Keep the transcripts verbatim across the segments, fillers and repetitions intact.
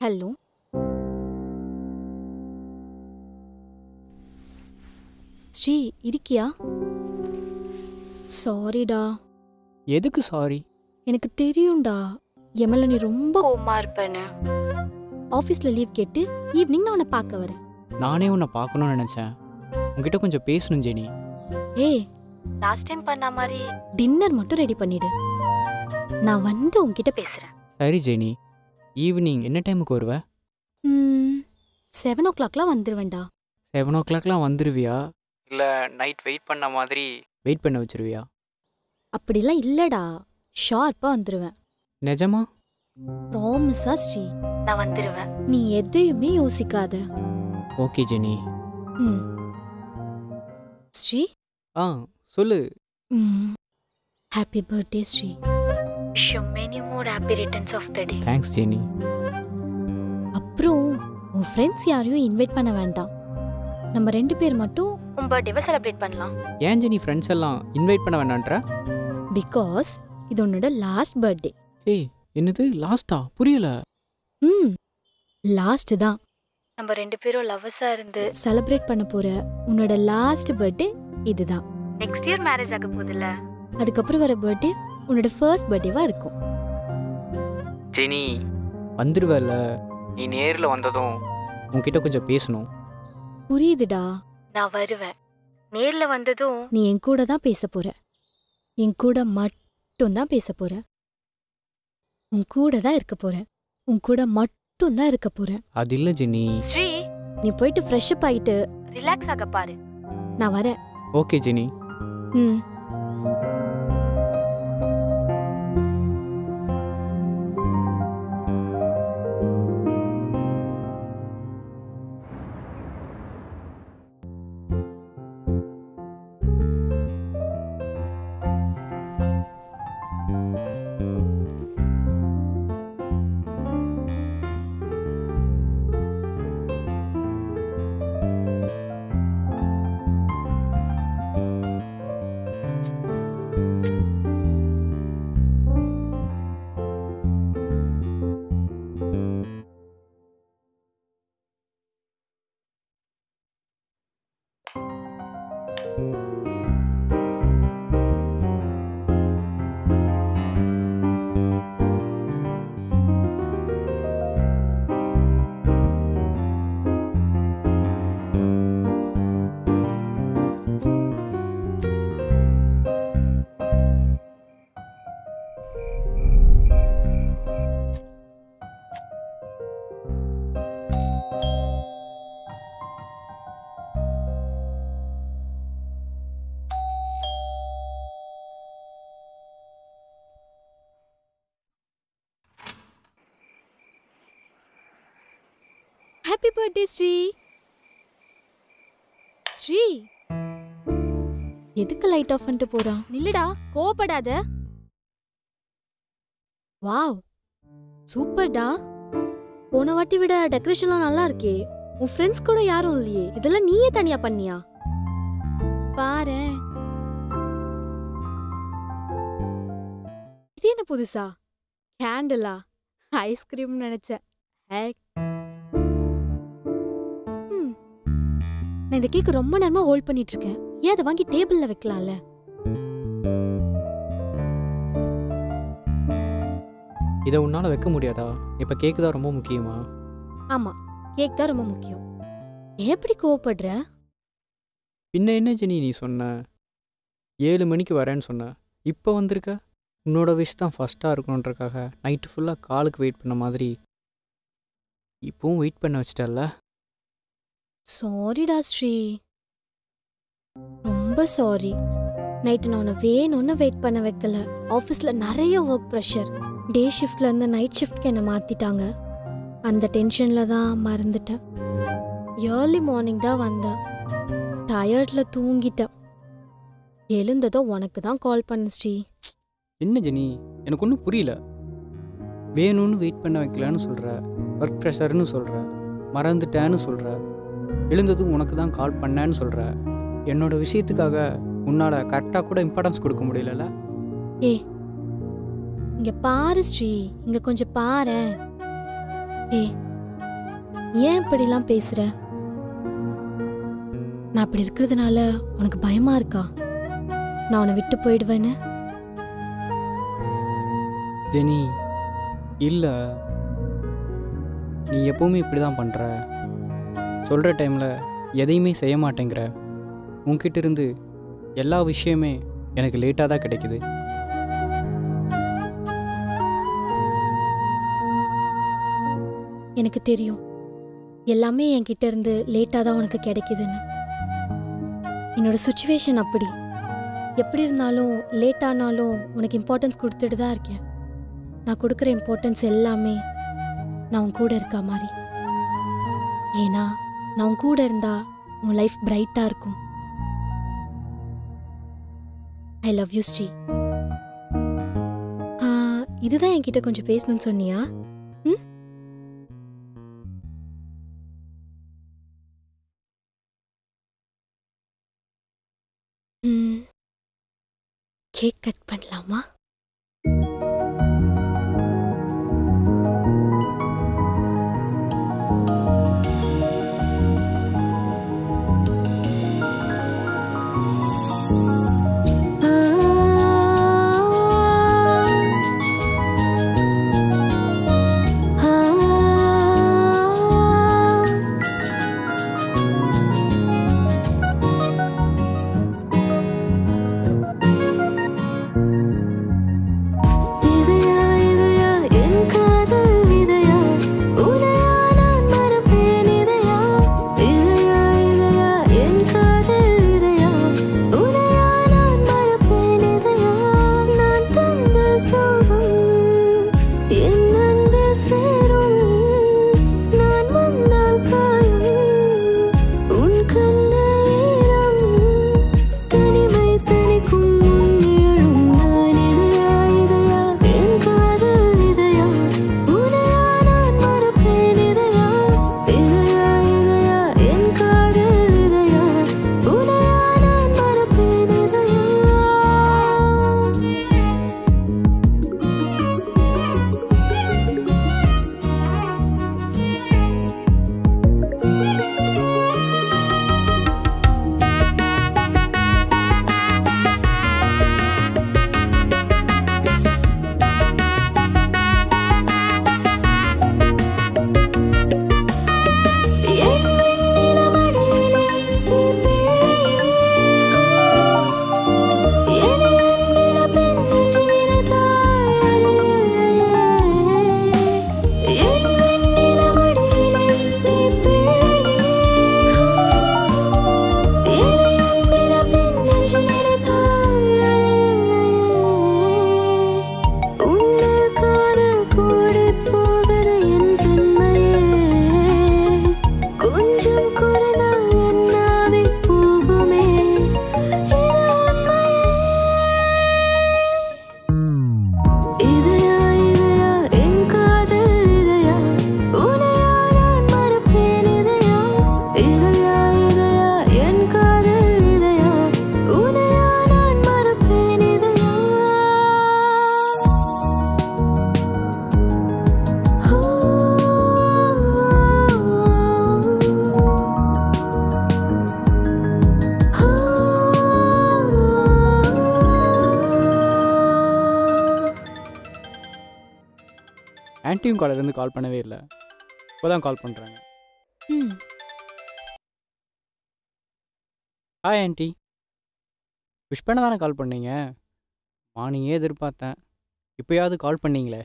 Hello Sri, இருக்கியா? சாரிடா. எதுக்கு சாரி? எனக்கு தெரியும்டா எமல நீ ரொம்ப கோவமா இருப்பேன்னு. ஆஃபீஸ்ல லீவ் கேட்டு ஈவினிங் நான் உன்னை பார்க்க வரேன். நானே உன்னை பார்க்கணும்னு நினைச்சேன். உன்கிட்ட கொஞ்சம் பேசணும் ஜெனி. ஏய், லாஸ்ட் டைம் பண்ண மாதிரி டின்னர் மட்டும் ரெடி பண்ணிடு. நான் வந்து உன்கிட்ட பேசுறேன். சரி ஜெனி. ஈவினிங் என்ன டைமுக்கு வருவ? ம் செவன் ஓ கிளாக்லாம் வந்துடுவேன்டா. செவன் ஓ கிளாக்லாம் வந்துடுவியா? இல்லை நைட் வெயிட் பண்ண மாதிரி வெயிட் பண்ண வச்சிருவியா? அப்படிலாம் இல்லடா, ஷார்ப்பா வந்துடுவேன். நிஜமா? ப்ராமிஸா ஸ்ரீ, நான் வந்துடுவேன். நீ எதையுமே யோசிக்காத. Okay Jenny. ம் ஸ்ரீ. ஆ சொல்லு. ம் happy birthday Sri. Wish you many more happy returns of the day. Thanks Jenny. அப்புறம் உன் ஃப்ரெண்ட்ஸ் யாரையும் இன்வைட் பண்ண வேண்டாம். நம்ம ரெண்டு பேர் மட்டும் உன் பர்த்டேவை செலிப்ரேட் பண்ணலாம். ஏன் ஜெனி ஃப்ரெண்ட்ஸ் எல்லாம் இன்வைட் பண்ண வேண்டான்ற? பிகாஸ் இது உன்னோட லாஸ்ட் பர்த்டே. ஏய், என்னது லாஸ்டா? புரியல. ம் லாஸ்ட் தான். நம்ம ரெண்டு பேரும் லவ்வர்ஸா இருந்து செலிப்ரேட் பண்ண போற உன்னோட லாஸ்ட் பர்த்டே இதுதான். நெக்ஸ்ட் இயர் மேரேஜ் ஆக போகுதுல்ல, அதுக்கப்புறம் வர பர்த்டே உன்னோட ஃபர்ஸ்ட் பர்த்டேவா இருக்கும். ஜெனி வந்துடுவல, நீ நேரில் வந்ததும் உன்கிட்ட கொஞ்சம் பேசணும். புரியுதுடா, நான் வருவேன். நேர்ல வந்ததும் நீ என் கூட தான் பேச போற. என் கூட மட்டும் தான் பேச போற. உன் கூட தான் இருக்க போறேன். உன் கூட மட்டும் தான் இருக்க போறேன். அது இல்ல ஜெனி. ஸ்ரீ, நீ போயிட்டு ஃப்ரெஷ் அப் ஆயிட்டு ரிலாக்ஸ் ஆக பாரு. நான் வரேன். Okay Jenny. ம் ஹாப்பி பர்த்டே ஸ்ரீ. ஸ்ரீ, எதுக்கு லைட் ஆஃப் பண்ணிட்டு போறான்? நில்லுடா, கோவப்படாத. வாவ், சூப்பர்டா. போன வாட்டி விட டெக்கரேஷன்லாம் நல்லா இருக்கே. உன் ஃப்ரெண்ட்ஸ் கூட யாரும் இல்லையே, இதெல்லாம் நீயே தனியா பண்ணியா? பாரு, இது என்ன புதுசா? கேண்டிலா? ஐஸ்கிரீம் நினைச்சேன். நான் இந்த கேக் ரொம்ப நேரமா ஹோல்ட் பண்ணிட்டு இருக்கேன். ஏன் அதை வாங்கி டேபிள்ல வைக்கலாம்ல? இதை உன்னால வைக்க முடியாதா? இப்ப கேக் தான் ரொம்ப முக்கியமா? ஆமா, கேக் தான் ரொம்ப முக்கியம். எப்படி கோவப்படுற? பின்ன என்ன ஜெனி நீ சொன்ன? ஏழு மணிக்கு வரேன்னு சொன்ன, இப்போ வந்திருக்க. உன்னோட விஷ் தான் ஃபர்ஸ்டா இருக்கணுன்றக்காக நைட்டு ஃபுல்லா காலுக்கு வெயிட் பண்ண மாதிரி இப்பவும் வெயிட் பண்ண வச்சிட்டல்ல. சாரிடா ஸ்ரீ, ரொம்ப சாரி. நைட்டு நான் உன்னை வேணும்னு வெயிட் பண்ண வைக்கல. ஆஃபீஸில் நிறைய ஒர்க் ப்ரெஷர். டே ஷிஃப்ட்ல இருந்து நைட் ஷிஃப்ட்க்கு என்னை மாற்றிட்டாங்க. அந்த டென்ஷனில் தான் மறந்துட்டேன். ஏர்லி மார்னிங் தான் வந்தேன். டயர்டில் தூங்கிட்டேன். எழுந்ததோ உனக்கு தான் கால் பண்ண ஸ்ரீ. என்ன ஜெனி, எனக்கு ஒன்றும் புரியல. வேணும்னு வெயிட் பண்ண வைக்கலன்னு சொல்கிற, ஒர்க் ப்ரெஷர்னு சொல்கிற, மறந்துட்டேன்னு சொல்கிற, எழுந்ததும் உனக்கு தான் கால் பண்ணேன்னு சொல்கிற. என்னோட விஷயத்துக்காக உன்னால் கரெக்டாக கூட இம்பார்ட்டன்ஸ் கொடுக்க முடியல. ஏ, இங்கே பாரு ஸ்ரீ, இங்கே கொஞ்சம் பாரு. ஏ, ஏன் இப்படிலாம் பேசுற? நான் அப்படி இருக்கிறதுனால உனக்கு பயமா இருக்கா நான் உன்னை விட்டு போயிடுவேன்னு? ஜெனி இல்லை, நீ எப்பவுமே இப்படி தான் பண்ணுற. சொல்கிற டைமில் எதையுமே செய்ய மாட்டேங்கிற. உன்கிட்ட இருந்து எல்லா விஷயமே எனக்கு லேட்டாக தான் கிடைக்குது. எனக்கு தெரியும் எல்லாமே என்கிட்ட இருந்து லேட்டாக தான் உனக்கு கிடைக்குதுன்னு. என்னோட சுச்சுவேஷன் அப்படி. எப்படி இருந்தாலும் லேட்டானாலும் உனக்கு இம்பார்ட்டன்ஸ் கொடுத்துட்டு தான் இருக்கேன். நான் கொடுக்குற இம்பார்ட்டன்ஸ் எல்லாமே நான் உன் கூட இருக்கா மாதிரி. ஏன்னா நான் உன் கூட இருந்தா உன் லைஃப் பிரைட்டாக இருக்கும். I love you Sri. இதுதான் என்கிட்ட கொஞ்சம் பேசணும்னு சொன்னியா? ம் ம் கேக் கட் பண்ணலாமா? ஆன்ட்டியும் காலேஜ்லேருந்து கால் பண்ணவே இல்லை, இப்போ தான் கால் பண்ணுறாங்க. ம் ஹாய் ஆன்ட்டி, விஷ் பண்ண தானே கால் பண்ணீங்க? மார்னிங்கே எதிர்பார்த்தேன், இப்போயாவது கால் பண்ணீங்களே.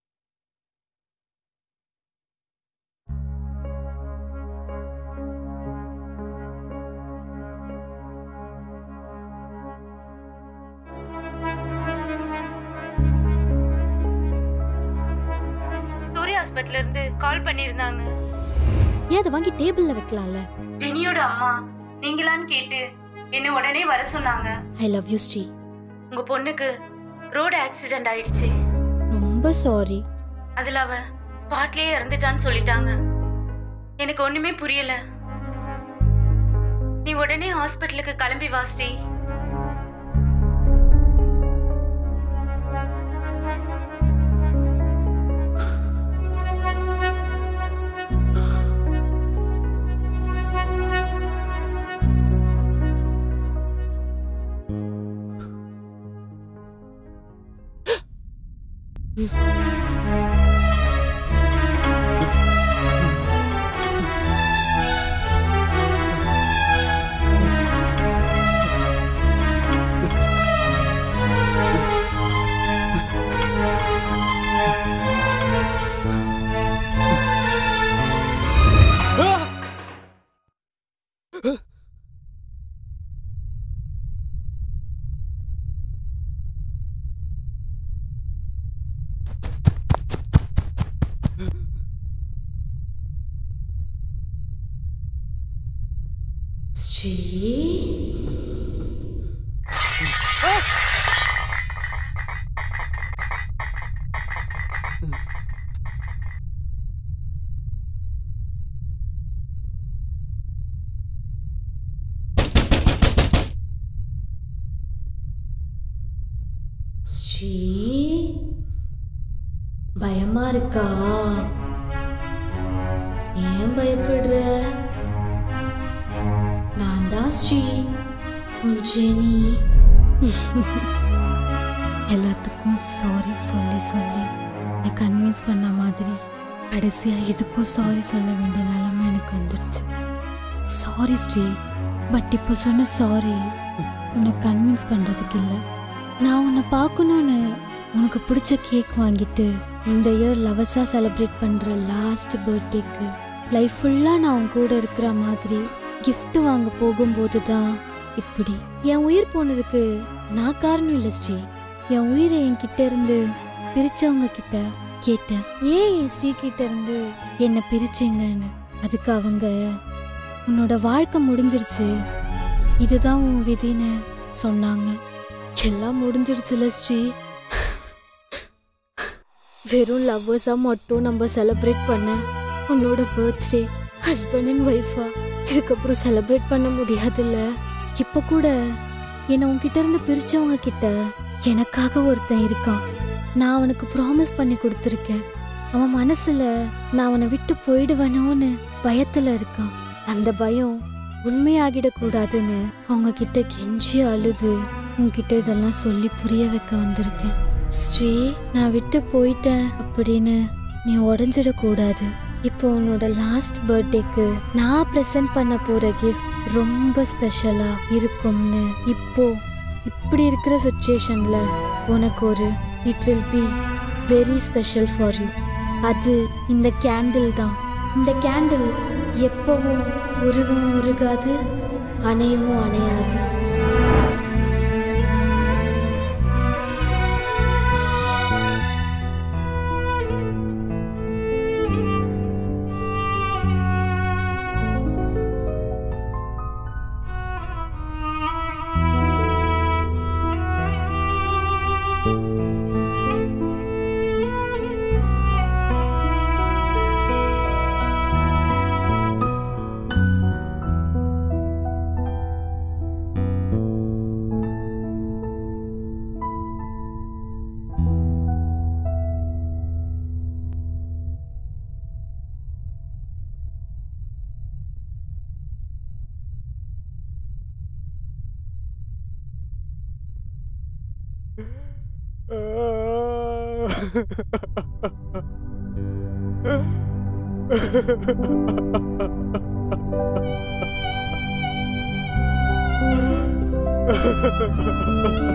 ஹாஸ்பிட்டல்ல இருந்து கால் பண்ணிருந்தாங்க. ஏன் அதை வாங்கி டேபிள்ல வைக்கலாம்ல? ஜெனியோட அம்மா நீங்களான்னு கேட்டு என்ன உடனே வர சொன்னாங்க. I love you Sri. உங்க பொண்ணுக்கு ரோடு ஆக்சிடென்ட் ஆயிடுச்சு. ரொம்ப சாரி. அதுல அவ ஸ்பாட்லயே இறந்துட்டான்னு சொல்லிட்டாங்க. எனக்கு ஒண்ணுமே புரியல. நீ உடனே ஹாஸ்பிட்டலுக்கு கிளம்பி வா ஸ்ரீ. ஸ்ரீ ஸ்ரீ பயமா இருக்கா? ஏன் பயப்படுற? நான் தான் ஸ்ரீ உன் ஜெனி. எல்லாத்துக்கும் சாரி சொல்லி சொல்லி என்னை கன்வின்ஸ் பண்ண மாதிரி கடைசியாக இதுக்கும் சாரி சொல்ல வேண்டிய நிலைமை எனக்கு வந்துருச்சு. சாரி ஸ்ரீ, பட் இப்போ சொன்ன சாரி உன்னை கன்வின்ஸ் பண்ணுறதுக்கு இல்லை. நான் உன்னை பார்க்கணுன்னு உனக்கு பிடிச்ச கேக் வாங்கிட்டு இந்த இயர் லவஸாக செலிப்ரேட் பண்ணுற லாஸ்ட் பர்த்டேக்கு லைஃப் ஃபுல்லாக நான் உன் கூட இருக்கிற மாதிரி கிஃப்ட் வாங்க போகும்போது தான் இப்படி என் உயிர் போனதுக்கு நான் காரணம் இல்லை ஸ்ரீ. என் உயிரை என்கிட்ட இருந்து பிரிச்சவங்க கிட்ட கேட்டேன், ஏன் என் ஸ்ரீ கிட்ட இருந்து என்னை பிரிச்சிங்கன்னு. அதுக்கு அவங்க உன்னோட வாழ்க்கை முடிஞ்சிருச்சு, இதுதான் உன் விதின்னு சொன்னாங்க. எல்லாம் முடிஞ்சிருச்சுல ஸ்ரீ. வெறும் லவ்வர்ஸா மட்டும் நம்ம செலிப்ரேட் பண்ண உன்னோட பர்த்டே ஹஸ்பண்ட் அண்ட் ஒய்ஃபா இதுக்கப்புறம் செலிப்ரேட் பண்ண முடியாதுல்ல. இப்ப கூட என்னை உன்கிட்ட இருந்து பிரிச்சவங்க கிட்ட எனக்காக ஒருத்தன் இருக்கான். நான் அவனுக்கு ப்ராமிஸ் பண்ணி கொடுத்துருக்கேன். அவன் மனசுல நான் அவனை விட்டு போயிடுவேனோன்னு பயத்துல இருக்கான். அந்த பயம் உண்மையாகிடக்கூடாதுன்னு அவங்க கிட்ட கெஞ்சி அழுது உன்கிட்ட இதெல்லாம் சொல்லி புரிய வைக்க வந்திருக்கேன். ஸ்ரீ, நான் விட்டு போயிட்டேன் அப்படின்னு நீ உடஞ்சிடக்கூடாது. இப்போ உன்னோட லாஸ்ட் பர்த்டேக்கு நான் ப்ரெசென்ட் பண்ண போற கிஃப்ட் ரொம்ப ஸ்பெஷலா இருக்கும்னு இப்போ இப்படி இருக்கிற சுச்சுவேஷன்ல உனக்கு ஒரு it will be very special for you. அது இந்த கேண்டில் தான். இந்த கேண்டில் எப்பவும் உருகவும் உருகாது, அணையவும் அணையாது. Ha ha ha ha ha.